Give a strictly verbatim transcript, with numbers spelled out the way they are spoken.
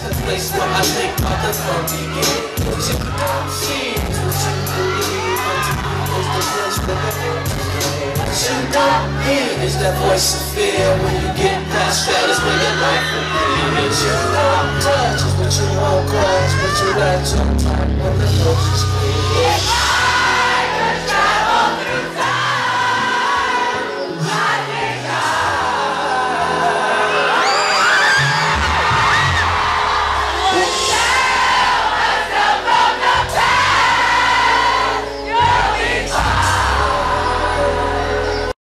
the place where I think all the fun begins. What you don't see is what you believe. Ultimately is the place where the end begins. What you don't hear is that voice of fear. When you get past that is when your life will be. What you don't touch is what you won't cause. What you like to unpack when the coast is clear.